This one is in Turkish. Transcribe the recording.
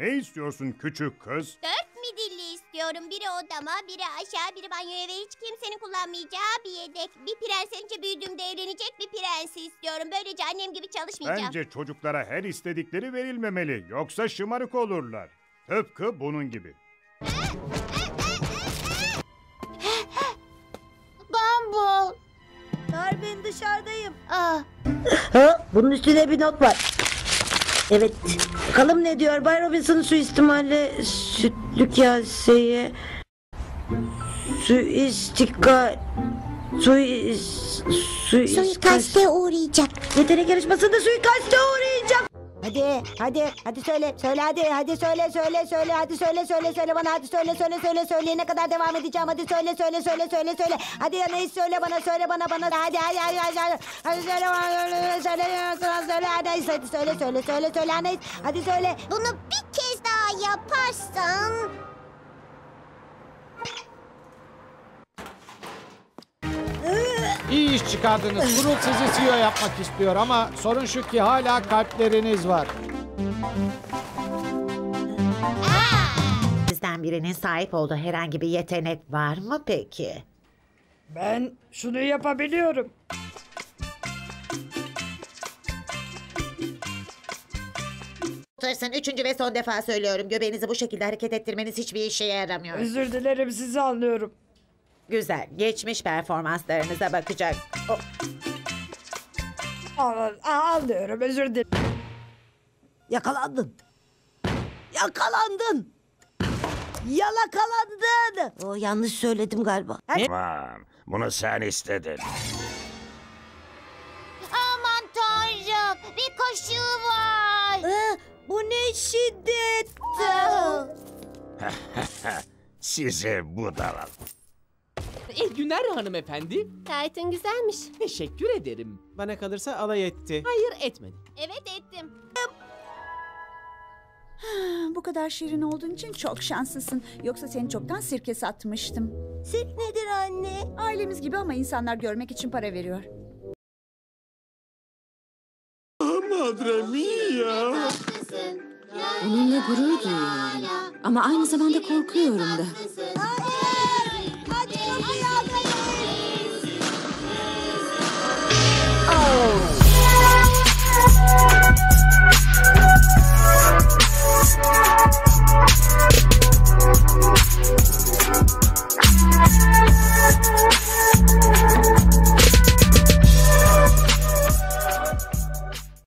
Ne istiyorsun küçük kız? 4 midilli istiyorum. Biri odama, biri aşağı, biri banyoya ve hiç kimsenin kullanmayacağı bir yedek. Bir prensesince büyüdüğümde evlenecek bir prensi istiyorum. Böylece annem gibi çalışmayacağım. Bence çocuklara her istedikleri verilmemeli. Yoksa şımarık olurlar. Tıpkı bunun gibi. Bumble. Darwin, dışarıdayım. Ah, Ha, bunun üstüne bir not var. Evet. Bakalım ne diyor? Bay Robinson suistimali sütlü kaseye suikaste uğrayacak. yetenek yarışmasında suikaste uğrayacak. Hadi söyle hadi söyle bana söyleyene kadar devam edeceğim. Hadi söyle hadi ya neyse söyle bana hadi hadi söyle. Bunu bir kez daha yaparsan... İyi iş çıkardınız. Squirrel sizi CEO yapmak istiyor ama sorun şu ki hala kalpleriniz var. Sizden birinin sahip olduğu herhangi bir yetenek var mı peki? Ben şunu yapabiliyorum. Tırsın, üçüncü ve son defa söylüyorum. Göbeğinizi bu şekilde hareket ettirmeniz hiçbir işe yaramıyor. Özür dilerim, sizi anlıyorum. Güzel. Geçmiş performanslarınıza bakacak. Anlıyorum, özür dilerim. Yakalandın. Yalakalandın. Yanlış söyledim galiba. Tamam, bunu sen istedin. Aman tanrım, bir kaşığı var. Bu ne şiddet. Size budala. İyi günler hanımefendi. Titan güzelmiş. Teşekkür ederim. Bana kalırsa alay etti. Hayır, etmedi. Evet ettim. Bu kadar şirin olduğun için çok şanslısın. Yoksa seni çoktan sirke satmıştım. Sirk nedir anne? Ailemiz gibi ama insanlar görmek için para veriyor. Onunla gurur duyuyorum. Ama aynı zamanda korkuyorum da.